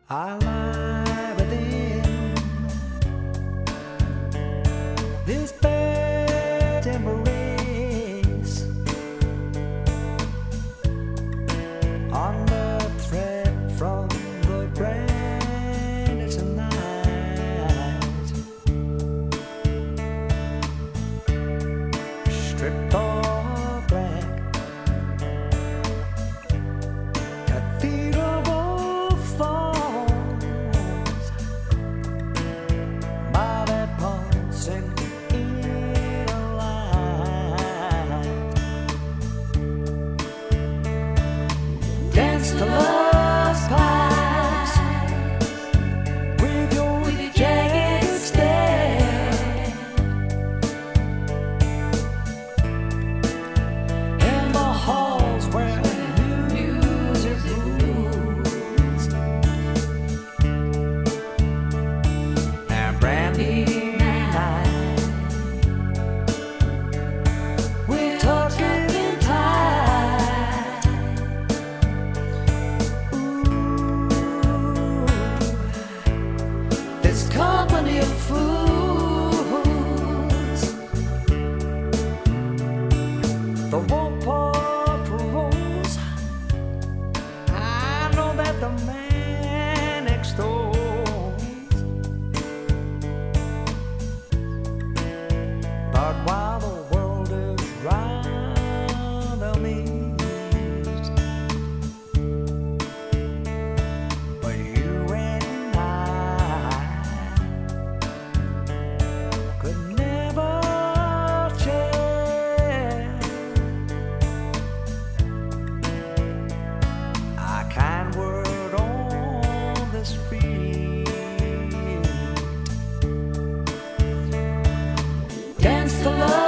I lie within this bed embrace, on the thread from the brandished night, stripped all black, cathedral falls by that pulsing inner light. Dance to love's pipes with your jagged stare, in the halls where music rules, and brandy night, we tuck it in tight. Ooh, this company of fools, the Waltz rules. I know that the man extols, but while the world is round me, but you and I could never share a kind word on the street. Dance to love.